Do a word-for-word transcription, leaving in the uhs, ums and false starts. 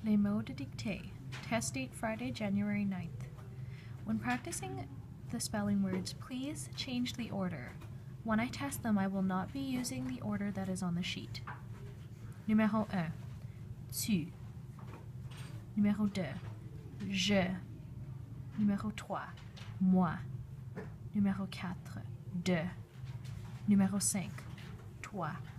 Les mots de dictée. Test date Friday, January ninth. When practicing the spelling words, please change the order. When I test them, I will not be using the order that is on the sheet. Numéro un. Tu. Numéro deux. Je. Numéro trois. Moi. Numéro quatre. De. Numéro cinq. Toi.